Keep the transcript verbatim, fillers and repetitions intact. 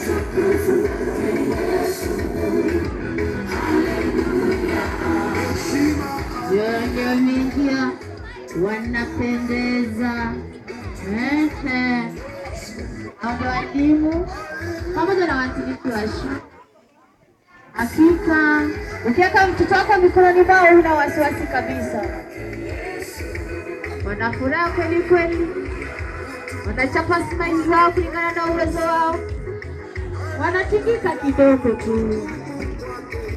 Wameingia wanapendeza. Ehe, walimu pamoja na watumishi wa shule. Hakika ukiweka mtoto wako mikononi mwao una wasiwasi kabisa. Wanafuraha kweli kweli, wanachapa smile zao kulingana na uwezo wao, wanatingika kidogo tu.